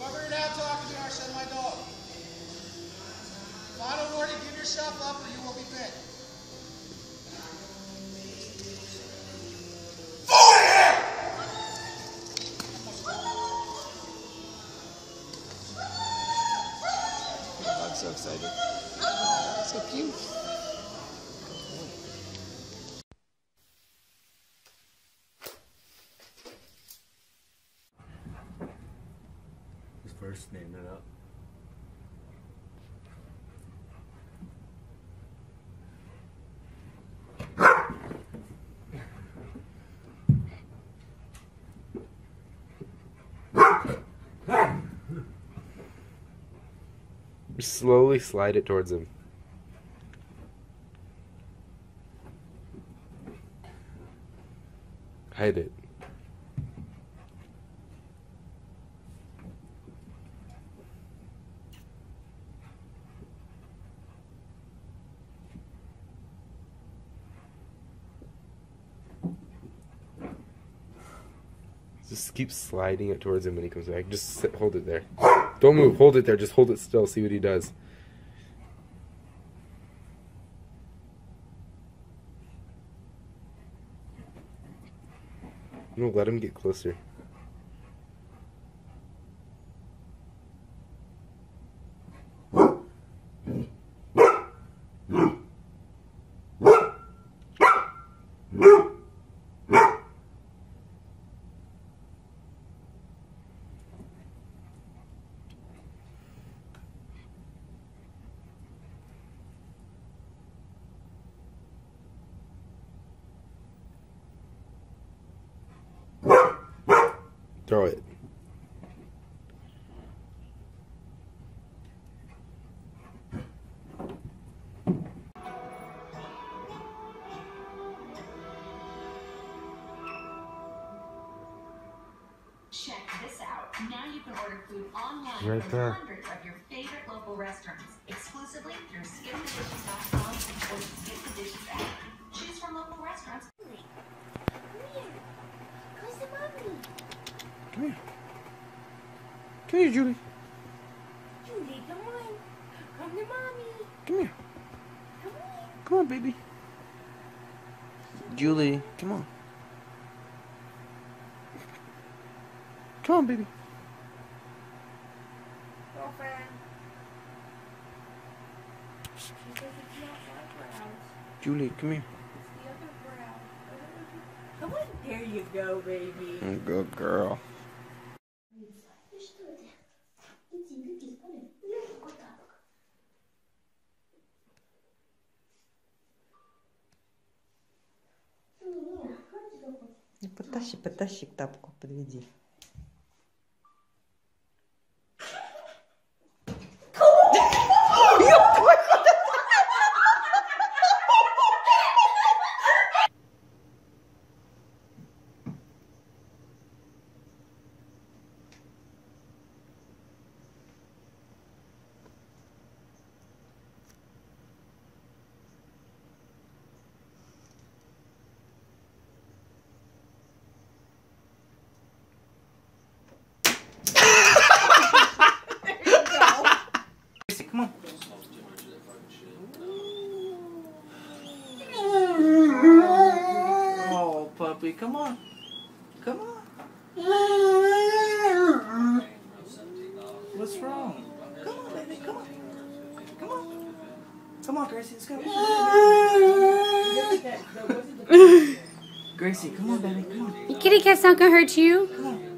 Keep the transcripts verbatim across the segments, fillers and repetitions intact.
Whoever you're now talking to, I send my dog. Final warning, give yourself up or you will be bit. I'm so excited. So cute. His first name it up. Slowly slide it towards him. Hide it. Just keep sliding it towards him when he comes back. Just sit, hold it there. Don't move. Hold it there. Just hold it still. See what he does. No, let him get closer. Throw it. Check this out. Now you can order food online Right from there. hundreds of your favorite local restaurants, exclusively through skip the dishes dot com or the Skip the Dishes app. Choose from local restaurants. Come here. Come here, Julie. Julie, come on. Come to mommy. Come here. Come on. Come on, baby. Julie, come on. Come on, baby. Girlfriend. She says it's not my brows. Julie, come here. It's the other brow. Come on. There you go, baby. Good girl. Потащи, потащи к тапку, подведи. Come on. Oh, puppy, come on. Come on. What's wrong? Come on, baby, come on. Come on. Come on, Gracie, let's go. Gracie, come on, baby, come on. The kitty cat's not gonna hurt you. Come on.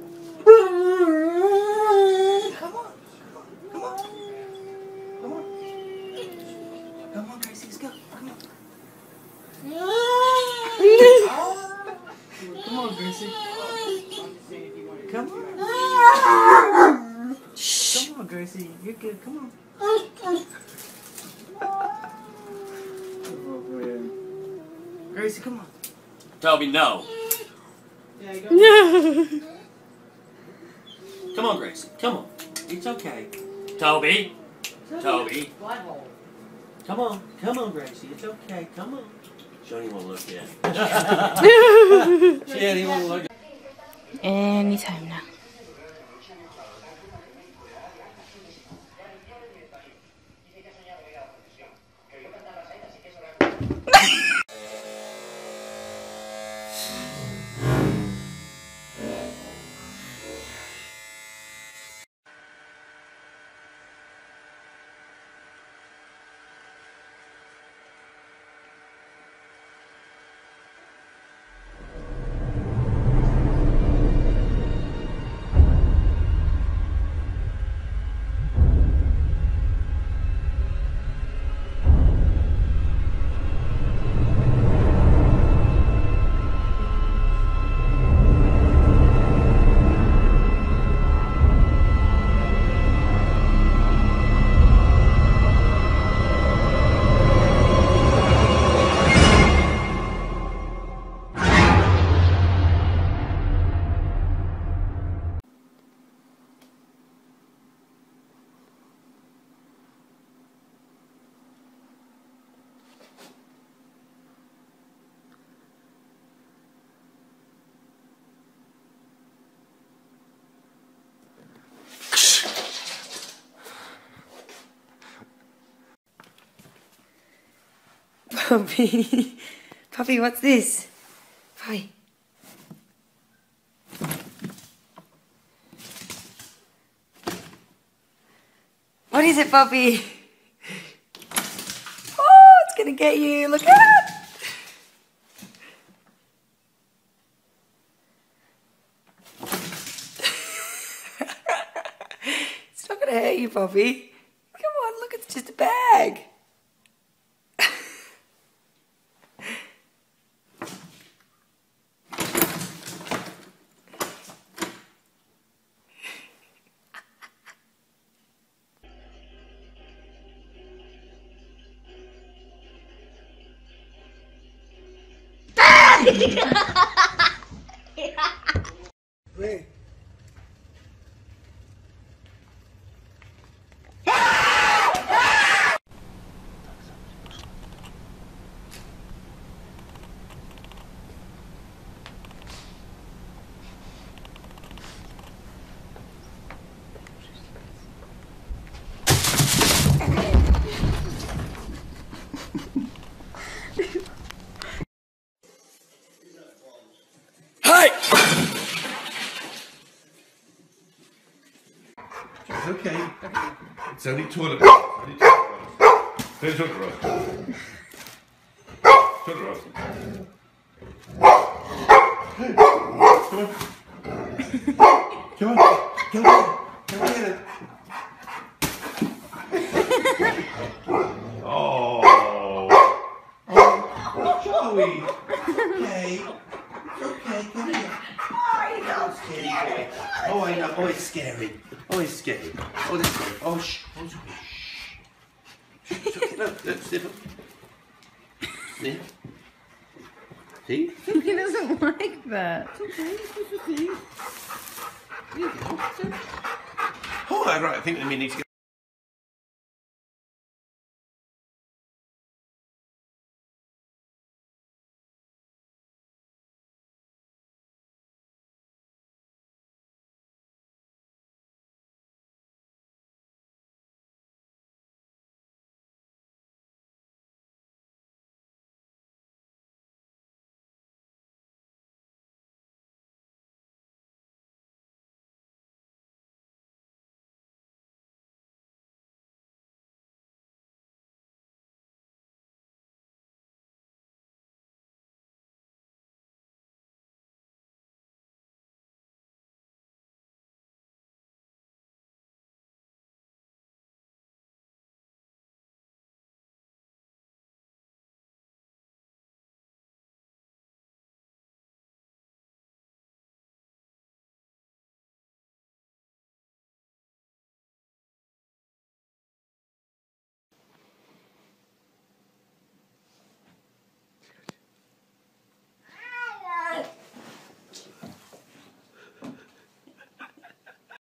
Come on. Come on. Come on. Come on, Gracie, let's go. Come on. Come on, Gracie. Come on. Come on, Gracie. You're good. Come on. Oh, man. Gracie, come on. Toby, no. No. Come on, Gracie. Come on. It's okay. Toby. Toby. Come on. Come on, Gracie. It's okay. Come on. She don't even want to look yet. She ain't even want to look. Anytime now. Poppy. Poppy, what's this? Poppy. What is it, Poppy? Oh, it's gonna get you. Look out! It's not gonna hurt you, Poppy. Come on, look, it's just a bag. Wait. It's okay. It's only toilet roll. Only toilet roll. Only toilet roll. Toilet roll. Come on. Come on. Come on. Come on, get it. Oh. Oh, Joey. Okay. Okay, come here. Oh, scary boy. Oh, I know. Oh, it's scary. Oh, it's scary. Oh, that's scary. Oh, shh. Oh, shh. Shh. It's okay. Look, look, sniff him. Sniff. See? He doesn't like that. It's okay. It's just a thing. There you go. Oh, right. I think we need to go.